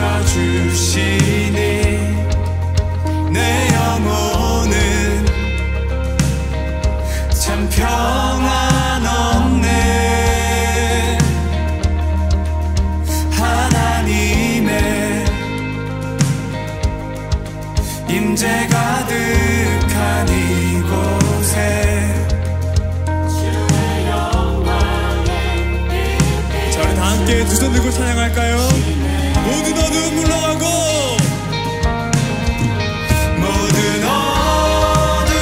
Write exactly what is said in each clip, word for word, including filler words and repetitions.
지켜주시니 내 영혼은 참 평안 없네. 하나님의 임재 가득한 이곳에 주의 영광에 자, 우리 다 함께 두 손 들고 찬양할까요? 모든 어둠 물러가고 모든 어둠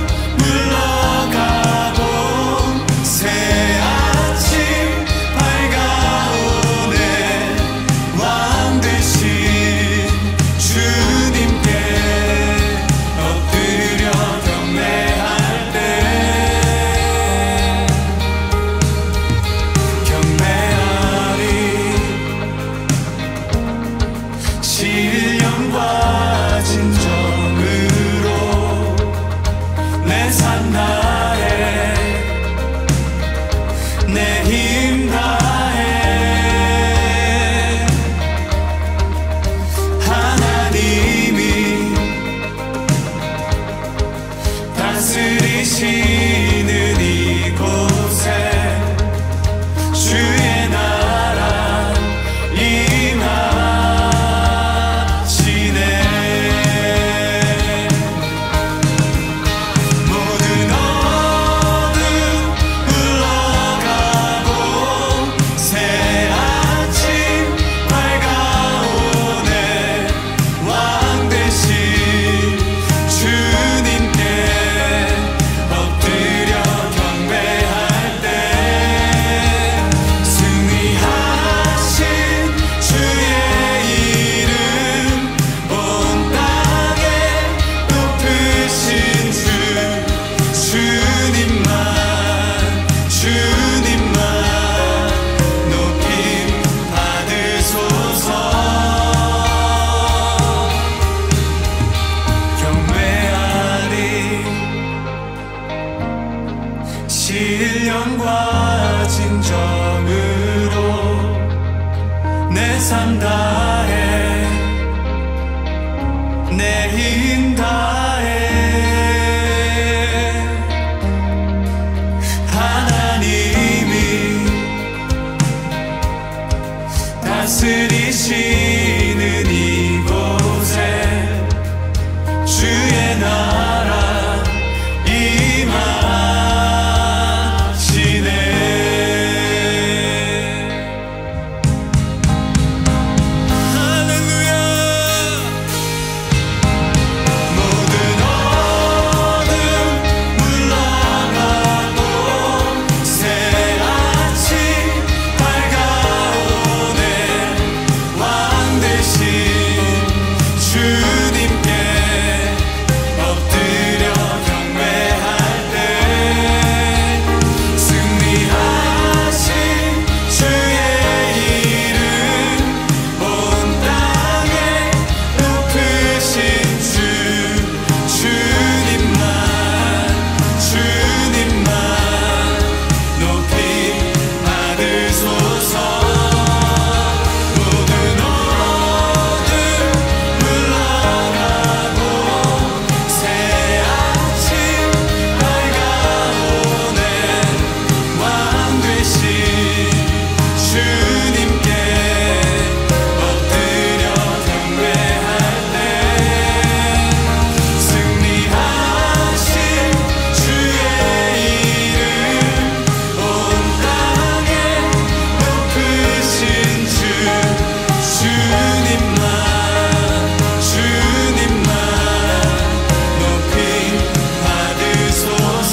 물러가고 새 아침 밝아오네. 왕 되신 주님께 엎드려 경배할 때 경배하리. 신령과 진정으로 내 삶 다해 내 힘 다해 하나님이 다스리시는 이곳에 주의 나라 임하시네. 모든 어둠 물러가고 새 아침 밝아오네. 왕 되신 주님께 엎드려 경배할 때 승리하신 주의 이름 온 땅에 높으신 주 주님만 주님만 높임 받으소서. 경배하리. 신령과 진정으로 내 삶 다해 내 힘 다해 하나님이 다스리시는 이곳에 주의 나라 임하시네. 할렐루야. 모든 어둠 물러가고 새 아침 밝아오네. 왕 되신 주님께 엎드려 경배할 때 승리하신 주의 이름 온 땅에 높으신 주 주님만 주님만 높임 받으소서. 모든 어둠 물러가고 새 아침 밝아오네. 왕 되신 주님께 엎드려 경배할 때 승리하신 주의 이름 온 땅에 높으신 주 주님만 주님만 높임 받으소서.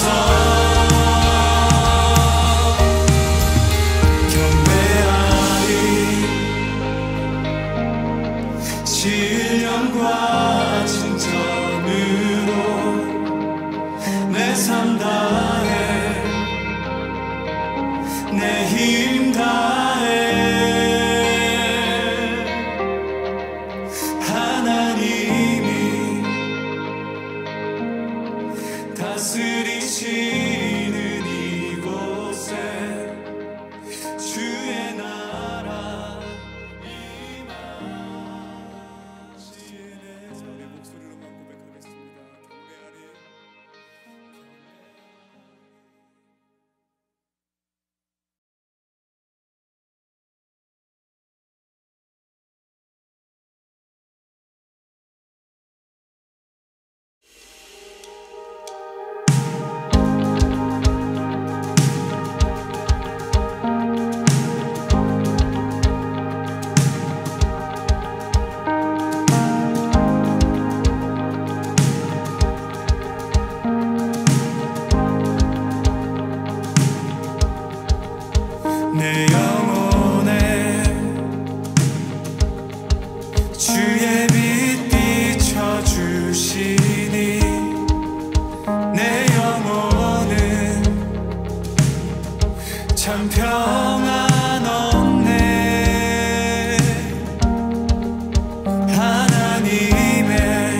경배하리. 신령과 진정으로 내 삶 다해 내 힘 다해 하나님이 다스리시는 이곳에 주의 나라 임하 주의 빛 비춰주시니 내 영혼은 참 평안 없네. 하나님의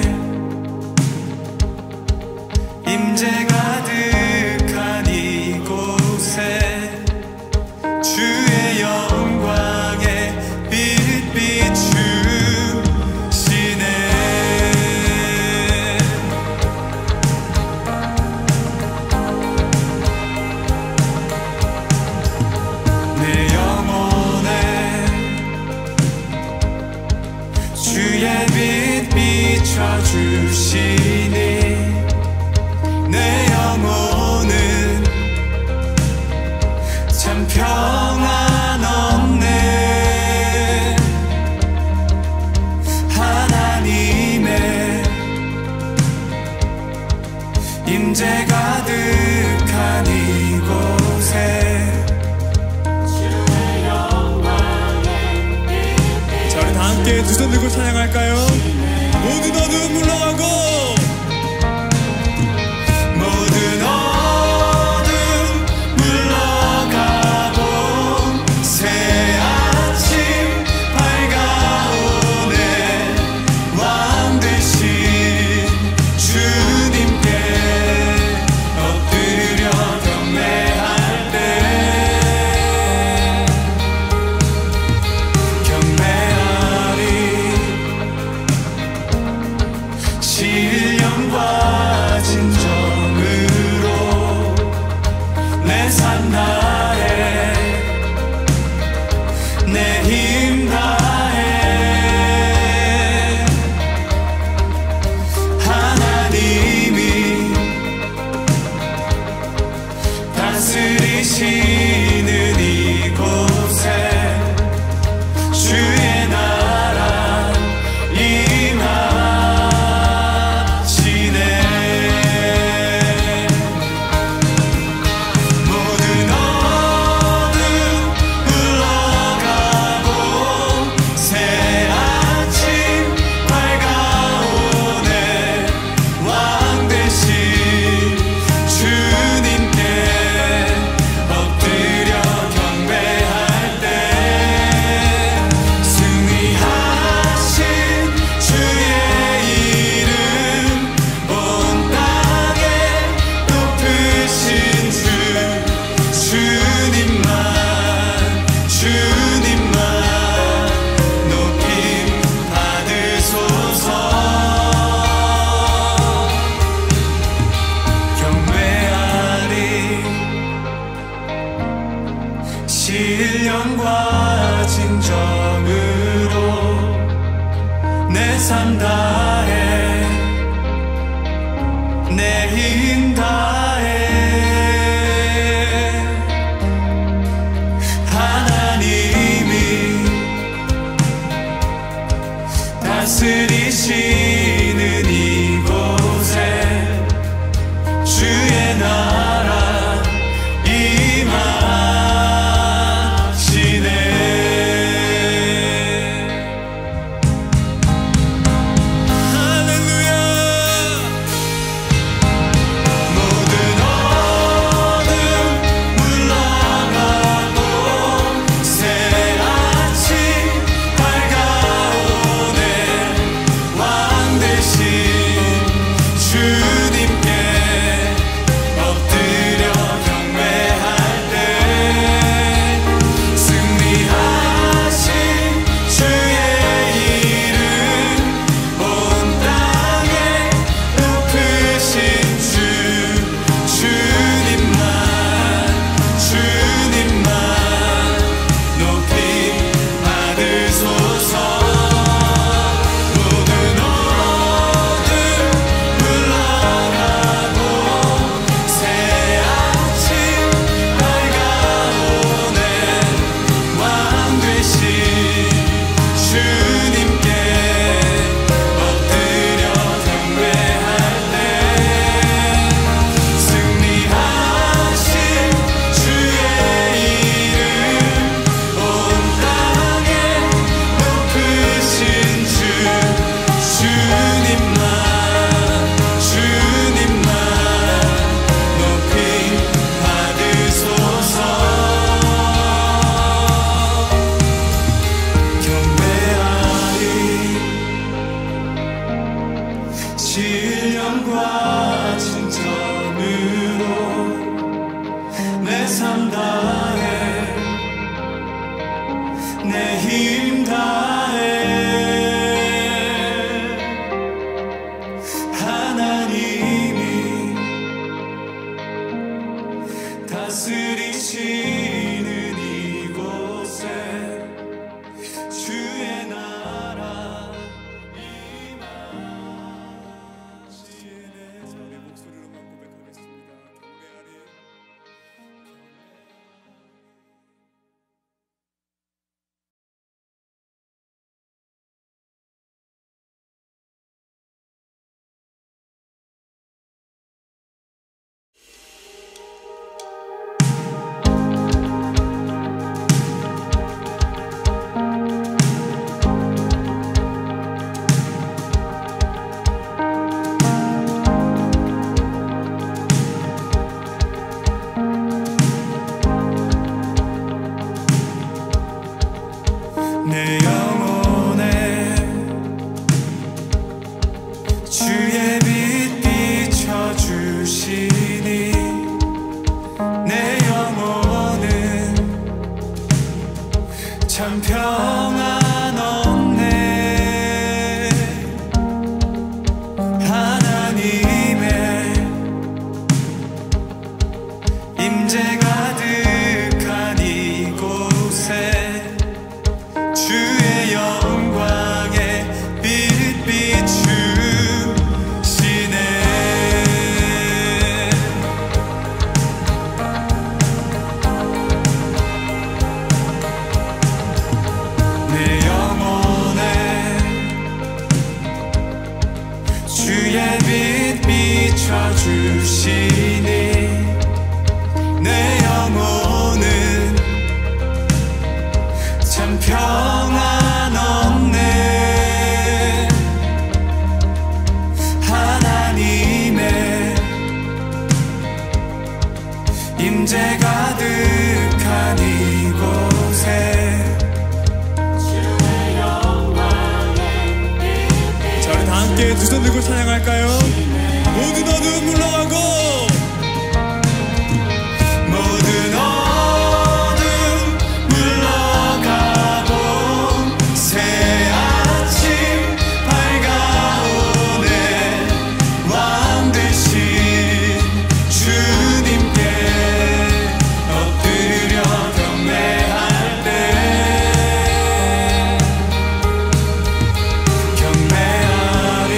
임재 가득한 이곳에 주의 영광에 빛 비추시네. 내 영혼에 주의 빛 비춰주시니 내 영혼은 참 평안 없네. 하나님의 임재 가득한 이곳에 주의 영광에 빛. 자, 우리 다 함께 두 손 들고 찬양할까요? 모든 어둠 물러가고 모든 어둠 물러가고 새 아침 밝아오네. 왕 되신 주님께 엎드려 경배할 때 경배하리. 신령과 진정으로 내 삶 다해 내 힘 다해 하나님이 다스리시는 이곳에 주의 나라 임하시네. 모든 어둠 물러가고 새 아침 밝아오네. 왕 되신 주님께 엎드려 경배할 때 승리하신 주의 이름 온 땅에 높으신 주 주님만 주님만 높임 받으소서. 경배하리. 신령과 진정으로 내 삶 다해 내 힘 다해 하나님이 다스리시는 이곳에 주의 나라 임하시네. 할렐루야. 모든 어둠 물러가고 새 아침 밝아오네. 왕 주시니 내 영혼은 참 평안 없네. 하나님의 임재 가득한 이곳에 자, 우리 다 함께 두 손 들고 찬양할까요? 모든 어둠 물러가고 모든 어둠 물러가고 새 아침 밝아오네. 왕 되신 주님께 엎드려 경배할 때 경배하리.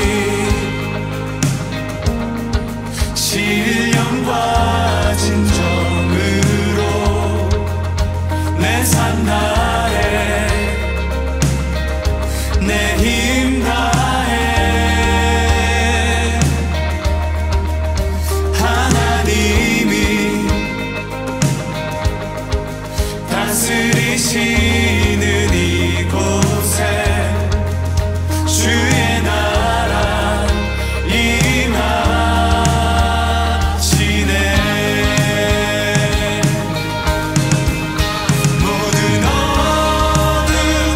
신령과 진정으로 내 삶 다해 내 힘 다해 하나님이 다스리시는 이곳에 주의 나라 임하시네. 모든 어둠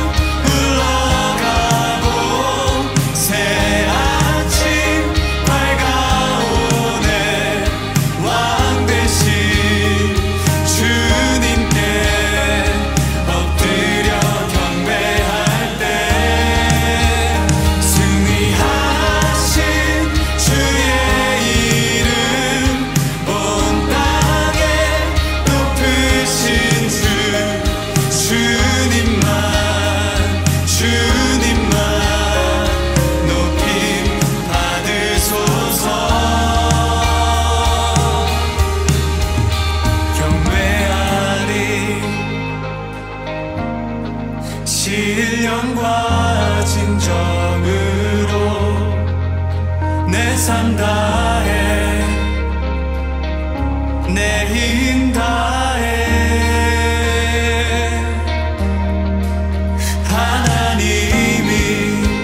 물러가고 새 아침 밝아오네. 왕 되신 주님께 엎드려 경배할 때 승리하신 주의 이름 온 땅에 높으신 주 주님만 주님만 높임 받으소서. 경배하리. 신령과 진정으로 내 삶 다해 내 힘 다해 하나님이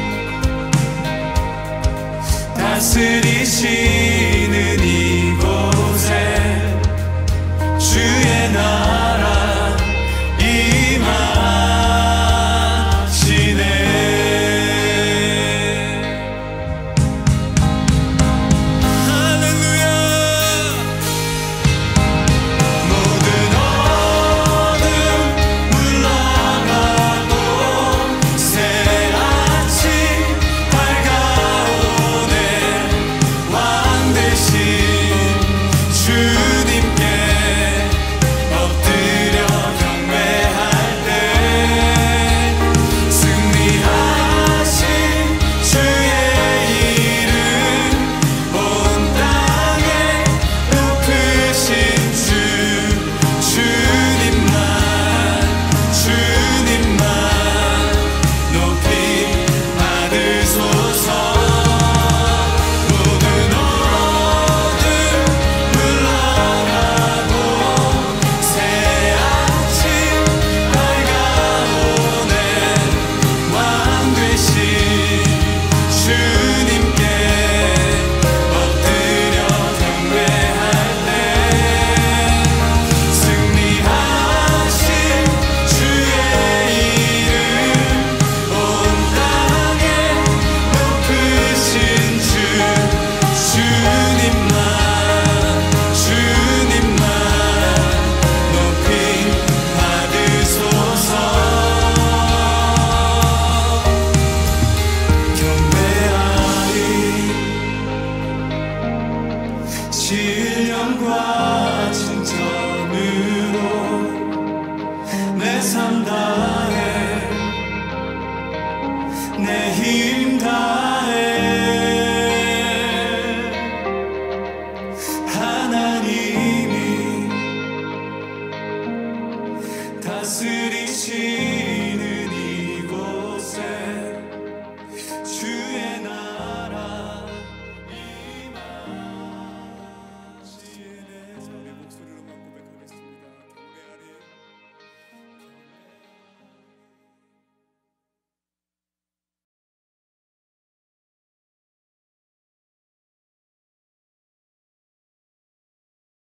다스리시는 이곳에 주의 나라 임하시네. 할렐루야. 모든 어둠 물러가고 새 아침 밝아오네. 왕 되신 주님께 엎드려 경배할 때 승리하신 주의 이름 온 땅에 높으신 주 주님만 주님만 높임 받으소서. 모든 어둠 물러가고 새 아침 밝아오네. 왕 되신 주님께 엎드려 경배할 때 승리하신 주의 이름 온 땅에 높으신 주 주님만 주님만 높임 받으소서. 경배하리. 신령과 진정으로 내 삶 다해 내 힘 다해 하나님이 다스리시